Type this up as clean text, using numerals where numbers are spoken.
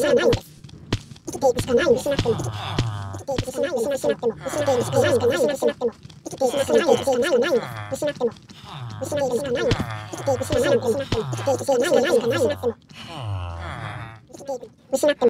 ないんです。生きていくしかないんです。失っても。生きていくしかないんです。失っても。失っていくしかないんです。失っても。生きていくしかないんです。ないんです。失っても。失っていくしかないんです。生きていくしかないんです。失っても。生きていくしかないんです。ないんです。失っても。生きていく。失っても。